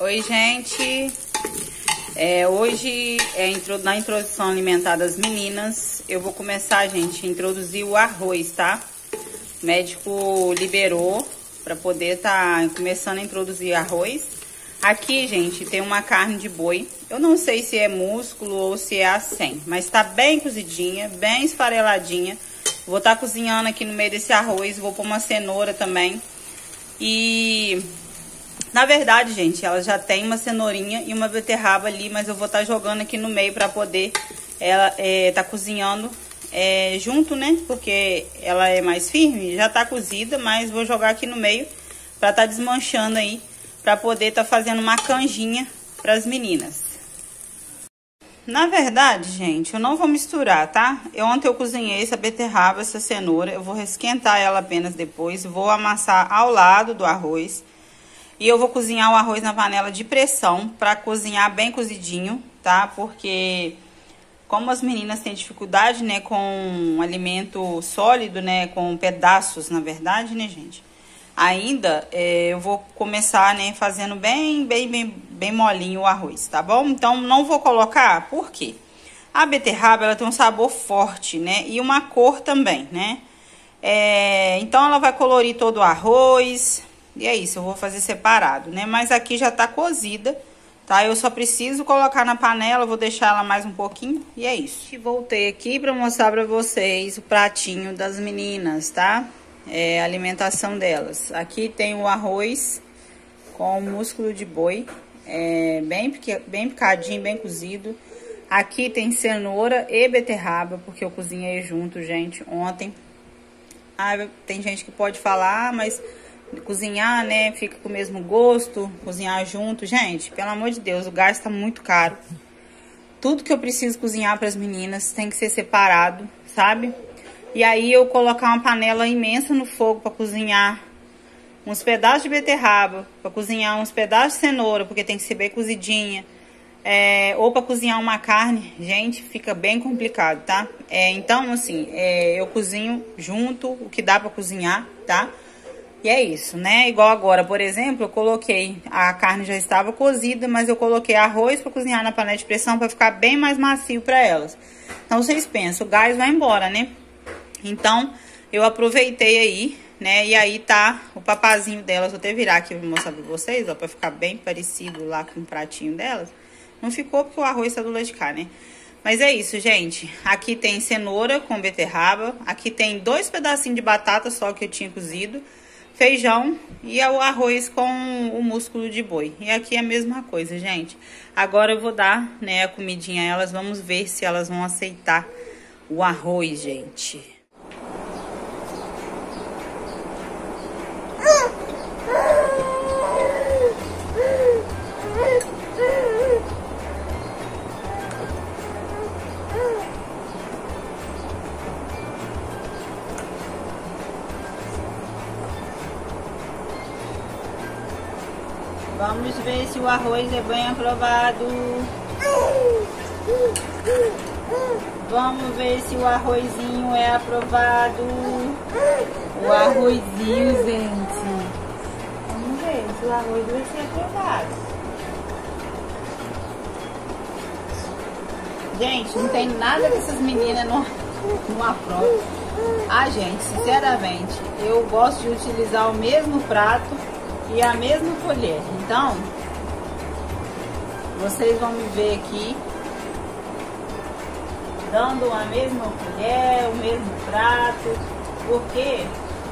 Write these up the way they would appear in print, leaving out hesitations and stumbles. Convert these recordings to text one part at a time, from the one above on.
Oi, gente. Hoje na introdução alimentar das meninas, eu vou começar, gente, a introduzir o arroz, tá? O médico liberou para poder tá começando a introduzir arroz. Aqui, gente, tem uma carne de boi. Eu não sei se é músculo ou se é acém, mas tá bem cozidinha, bem esfareladinha. Vou estar cozinhando aqui no meio desse arroz, vou pôr uma cenoura também. E na verdade, gente, ela já tem uma cenourinha e uma beterraba ali, mas eu vou estar jogando aqui no meio para poder ela tá cozinhando junto, né? Porque ela é mais firme, já tá cozida, mas vou jogar aqui no meio para estar desmanchando aí, para poder estar fazendo uma canjinha para as meninas. Na verdade, gente, eu não vou misturar, tá? Ontem eu cozinhei essa beterraba, essa cenoura. Eu vou resquentar ela apenas depois. Vou amassar ao lado do arroz. E eu vou cozinhar o arroz na panela de pressão para cozinhar bem cozidinho, tá? Porque como as meninas têm dificuldade, né, com alimento sólido, né, com pedaços, na verdade, né, gente? Ainda eu vou começar, né, fazendo bem molinho o arroz, tá bom? Então, não vou colocar, por quê? A beterraba, ela tem um sabor forte, né? E uma cor também, né? Então, ela vai colorir todo o arroz. E é isso, eu vou fazer separado, né? Mas aqui já tá cozida, tá? Eu só preciso colocar na panela, vou deixar ela mais um pouquinho. E é isso. E voltei aqui pra mostrar pra vocês o pratinho das meninas, tá? A alimentação delas. Aqui tem o arroz com músculo de boi, bem picadinho, bem cozido. Aqui tem cenoura e beterraba, porque eu cozinhei junto, gente, ontem. Tem gente que pode falar, mas cozinhar, né, fica com o mesmo gosto, cozinhar junto. Gente, pelo amor de Deus, o gás tá muito caro. Tudo que eu preciso cozinhar para as meninas tem que ser separado, sabe? E aí eu colocar uma panela imensa no fogo para cozinhar uns pedaços de beterraba, para cozinhar uns pedaços de cenoura, porque tem que ser bem cozidinha, ou para cozinhar uma carne, gente, fica bem complicado, tá? Então, assim, eu cozinho junto o que dá para cozinhar, tá? E é isso, né? Igual agora, por exemplo, eu coloquei, a carne já estava cozida, mas eu coloquei arroz para cozinhar na panela de pressão para ficar bem mais macio para elas. Então, vocês pensam, o gás vai embora, né? Então, eu aproveitei aí, né? E aí tá o papazinho delas. Vou até virar aqui pra mostrar pra vocês, ó, pra ficar bem parecido lá com o pratinho delas. Não ficou porque o arroz tá do lado de cá, né? Mas é isso, gente. Aqui tem cenoura com beterraba. Aqui tem 2 pedacinhos de batata só que eu tinha cozido. Feijão e o arroz com o músculo de boi. E aqui é a mesma coisa, gente. Agora eu vou dar, né, a comidinha a elas. Vamos ver se elas vão aceitar o arroz, gente. Vamos ver se o arroz é bem aprovado. Vamos ver se o arrozinho é aprovado. O arrozinho, gente. Vamos ver se o arroz vai ser aprovado. Gente, não tem nada que essas meninas não aprovam. Gente, sinceramente, eu gosto de utilizar o mesmo prato e a mesma colher. Então, vocês vão me ver aqui dando a mesma colher, o mesmo prato, porque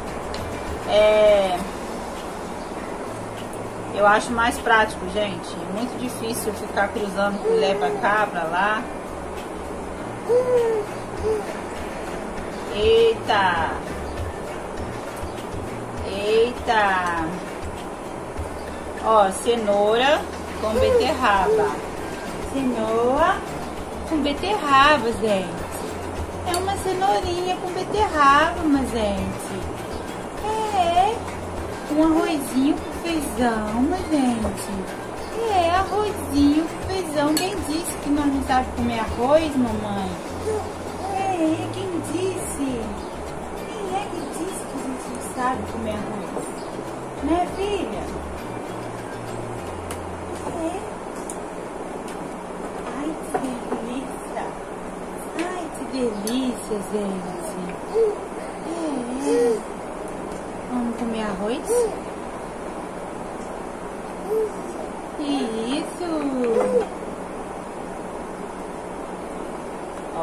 eu acho mais prático, gente. É muito difícil ficar cruzando colher pra cá, pra lá. Eita! Eita! Ó, cenoura com beterraba. Cenoura com beterraba, gente. É uma cenourinha com beterraba, mas, gente. Um arrozinho com feijão, mas, gente. Arrozinho com feijão. Quem disse que nós não sabemos comer arroz, mamãe? Quem disse? Quem é que disse que a gente não sabe comer arroz? Né, filha? delícia, gente. Vamos comer arroz? Isso. Ó.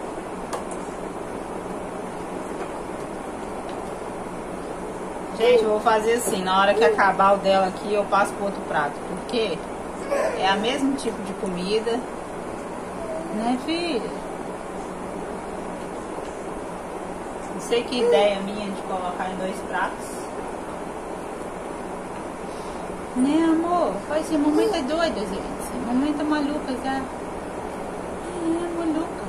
Gente, eu vou fazer assim, na hora que acabar o dela aqui, eu passo pro outro prato, porque é o mesmo tipo de comida, né, filha? Não sei que ideia minha de colocar em 2 pratos. Né, amor? Faz assim, mamãe tá doida, gente. Mamãe tá maluca já. É, maluca.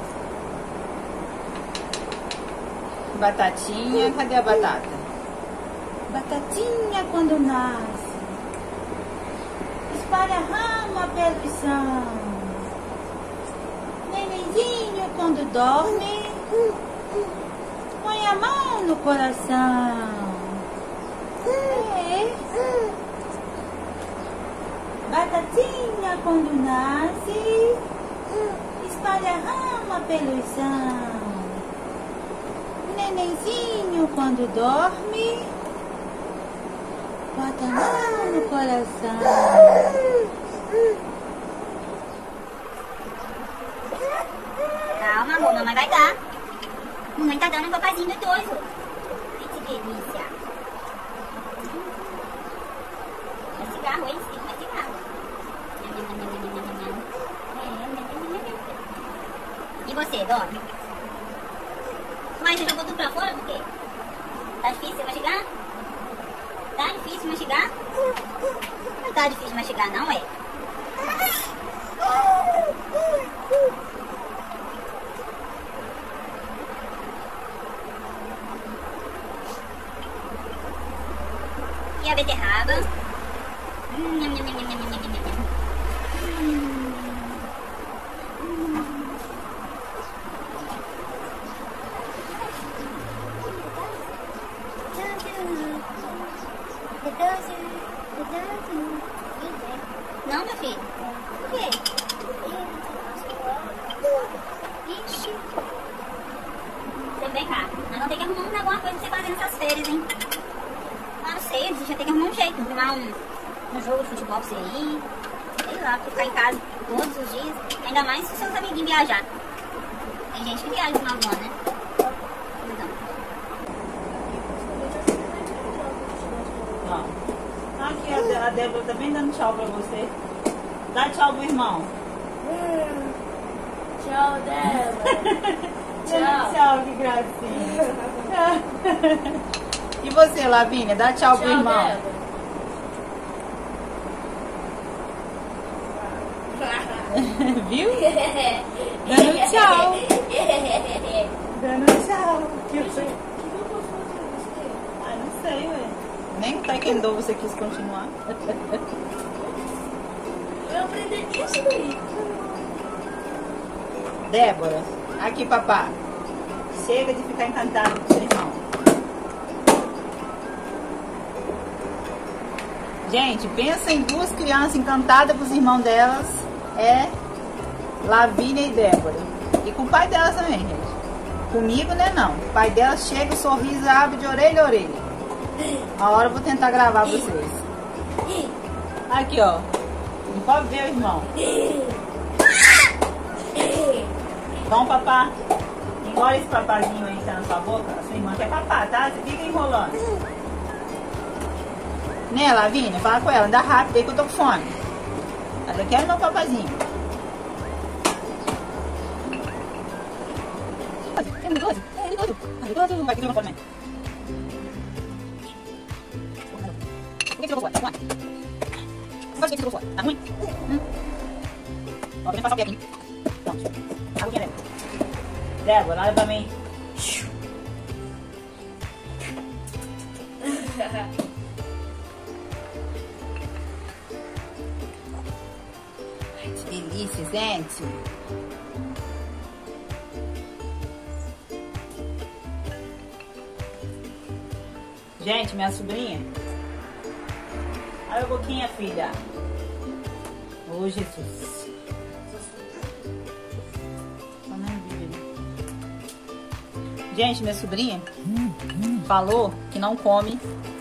Batatinha, cadê a batata? Batatinha quando nasce, espalha a rama pelo chão. Nenenzinho quando dorme, põe a mão no coração. É. Batatinha quando nasce, espalha a rama pelo chão. Nenenzinho quando dorme, bota a mão no coração. Calma, amor, mamãe vai dar. Mamãe tá dando um papazinho do idoso. Ai, que delícia. É cigarro, hein? É cigarro. E você, dorme? Mas você jogou tudo pra fora por quê? Tá difícil mastigar? Tá difícil mastigar? Não tá difícil mastigar, não é? E a beterraba? Nham, nham, nham, nham, nham, nham, nham, nham. Não, meu filho. Por quê? Ixi. Você vem cá. Nós vamos ter que arrumar alguma coisa pra você fazer nessas férias, hein? Ah, não sei. A gente já tem que arrumar um jeito. Arrumar um jogo de futebol pra você ir. Sei lá, ficar em casa todos os dias. Ainda mais se seus amiguinhos viajar. Tem gente que viaja no final do ano, né? Aqui a Débora tá bem dando tchau pra você. Dá tchau pro irmão. Tchau, Débora. Tchau. Tchau, que gracinha. E você, Lavínia, dá tchau pro irmão. Débora. Viu? Dando tchau. Dando tchau. O que eu posso fazer você? Ah, não sei, ué. Nem o taekwondo você quis continuar. Eu aprendi isso daí. Débora, aqui papá. Chega de ficar encantado com seu irmão. Gente, pensa em 2 crianças encantadas com os irmãos delas. É Lavínia e Débora. E com o pai delas também, gente. Comigo, né, não. O pai delas chega, o sorriso abre de orelha a orelha. A hora eu vou tentar gravar vocês. Aqui, ó. Não pode ver o irmão. Vamos, papá. Engole esse papazinho aí que tá na sua boca. A sua irmã quer papá, tá? Você fica enrolando. Né, Lavínia? Fala com ela. Anda rápido aí que eu tô com fome. Ela quer meu papazinho. É mentiroso. É mentiroso. É mentiroso. Vai que não pode, né? Por que você jogou fora? Tá ruim? Por que você jogou fora? Tá ruim? Ó, vou passar o pé aqui. Pronto. A boquinha dela. Débora, olha pra mim. Ai, que delícia, gente. Gente, minha sobrinha. Olha a boquinha, filha. Ô, Jesus. Só não vi. Gente, minha sobrinha falou que não come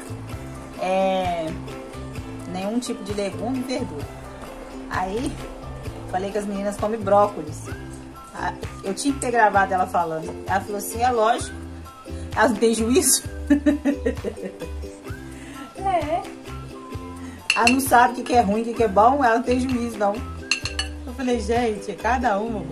nenhum tipo de legume e verdura. Aí, falei que as meninas comem brócolis. Eu tinha que ter gravado ela falando. Ela falou assim, é lógico. Elas não têm juízo. Ela não sabe o que é ruim, o que é bom. Ela não tem juízo, não. Eu falei, gente, é cada uma.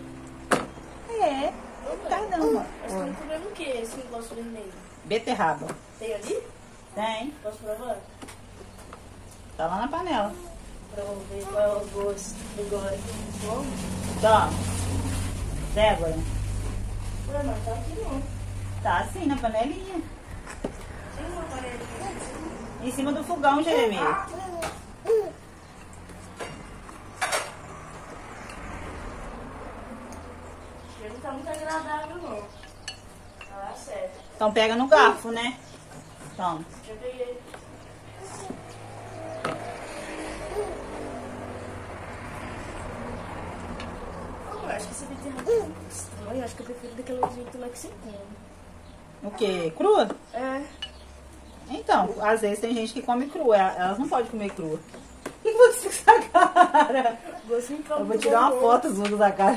Cada uma. Você tá comendo o que, esse negócio vermelho? Beterraba. Tem ali? Tem. Posso provar? Tá lá na panela. Pra eu ver qual é o gosto agora. Bom? Toma. Débora. Ué, mas tá aqui não. Tá assim, na panelinha. Tem uma panelinha. Em cima do fogão, Jeremias. Ele não tá muito agradável, não. Ah, certo. Então pega no garfo, né? Toma. Já peguei. Eu acho que esse beterraba é muito estranho. Eu acho que eu prefiro daquele jeito lá que você come. O quê? Crua? É. Então, às vezes tem gente que come crua. Elas não podem comer crua. O que você com essa cara? Eu vou tirar uma foto azul da cara.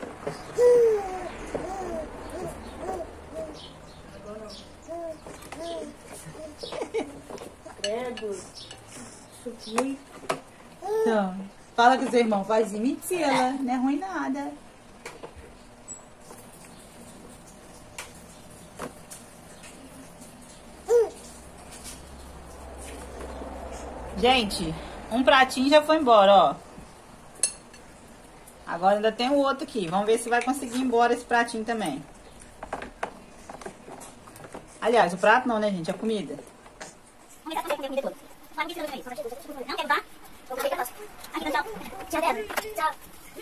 Credo. Isso foi. Então, fala que o seu irmão faz mentira. Não é ruim nada. Gente, um pratinho já foi embora, ó. Agora ainda tem o outro aqui. Vamos ver se vai conseguir ir embora esse pratinho também. Aliás, o prato não, né, gente? A comida. Vamos comer a comida toda. Vai me ensinando aí. Não quer levar? Vou comer a aqui, tchau. Tchau, Débora. Tchau.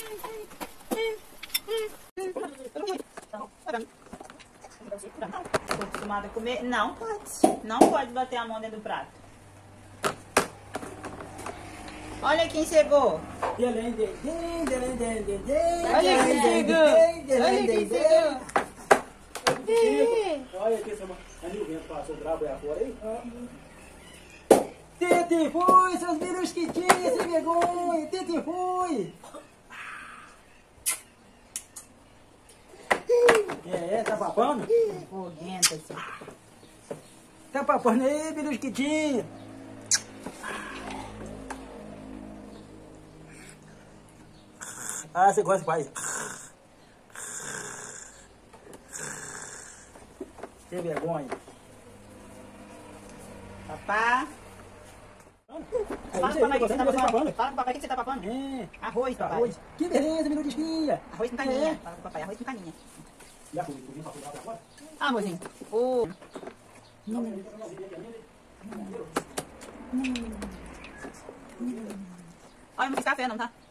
Tô acostumada a comer. Não pode. Não pode bater a mão dentro do prato. Olha quem chegou. Olha quem chegou. Olha quem chegou. Olha aqui, seu amigo vento passou brabo aí afora aí. Tete fui, seus minusquitinhos, sem vergonha. Tete fui. Tá papando? Correnta, assim. Tá papando aí, minusquitinho. Ah, você gosta de faz. Sem vergonha. Papá. Fala pro papai o que você tá papando. Fala pro papai o que você tá papando. Arroz, papai. Arroz. Que beleza, minusquinha. Arroz com caninha. Fala pro papai, arroz com caninha. Já comi, passou brabo agora? Ah, arrozinho. Olha, não fiz café não, tá?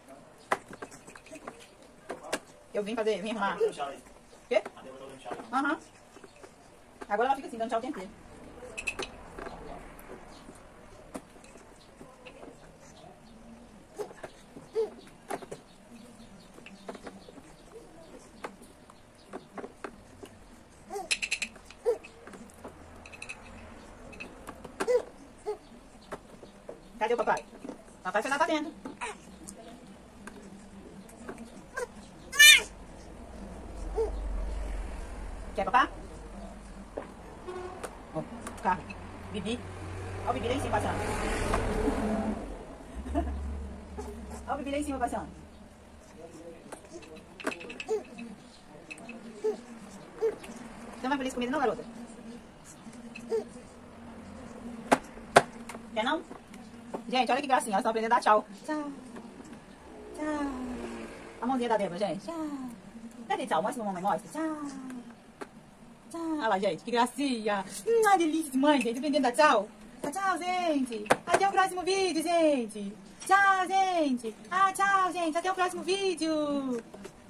Eu vim arrumar. Quê? Aham. Agora ela fica assim, dando tchau o tempo inteiro. Cadê o papai? Papai foi lá pra dentro. Quer papá? Ó, carro. Bibi. Ó o Bibi lá em cima passando. Ó o Bibi lá em cima passando. Você não vai feliz comida não, garota? Quer não? Gente, olha que gracinha. Elas estão aprendendo a dar tchau. Tchau. Tchau. A mãozinha da Débora, gente. Tchau. Cadê tchau? Mostra pra mamãe, mostra. Tchau. Tchau. Olha lá, gente. Que gracinha. Delícia de mãe, gente. Aprendendo a dar tchau. Tchau, gente. Até o próximo vídeo, gente. Tchau, gente. Tchau, gente. Até o próximo vídeo.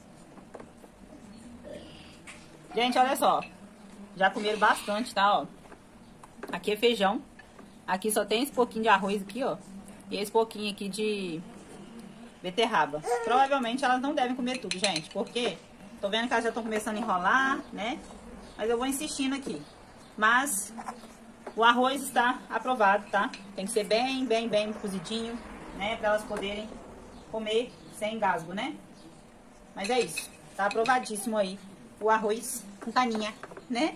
Gente, olha só. Já comeram bastante, tá? Ó. Aqui é feijão. Aqui só tem esse pouquinho de arroz aqui, ó. E esse pouquinho aqui de beterraba. Provavelmente elas não devem comer tudo, gente. Porque tô vendo que elas já estão começando a enrolar, né? Mas eu vou insistindo aqui. Mas o arroz está aprovado, tá? Tem que ser bem cozidinho, né? Pra elas poderem comer sem engasgo, né? Mas é isso. Tá aprovadíssimo aí o arroz com caninha, né?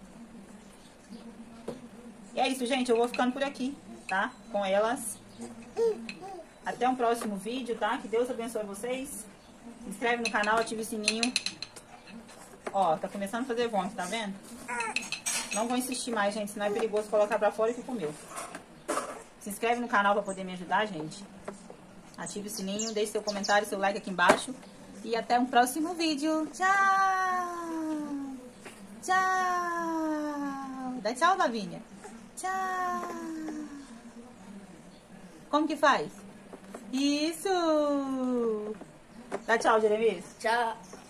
E é isso, gente. Eu vou ficando por aqui, tá? Com elas. Até um próximo vídeo, tá? Que Deus abençoe vocês. Se inscreve no canal, ativa o sininho. Ó, tá começando a fazer vômito, tá vendo? Não vou insistir mais, gente, senão é perigoso colocar pra fora e que comeu. Se inscreve no canal pra poder me ajudar, gente. Ative o sininho, deixe seu comentário, seu like aqui embaixo. E até um próximo vídeo. Tchau! Tchau! Dá tchau, Lavínia. Tchau! Como que faz? Isso! Dá tchau, Jeremias. Tchau.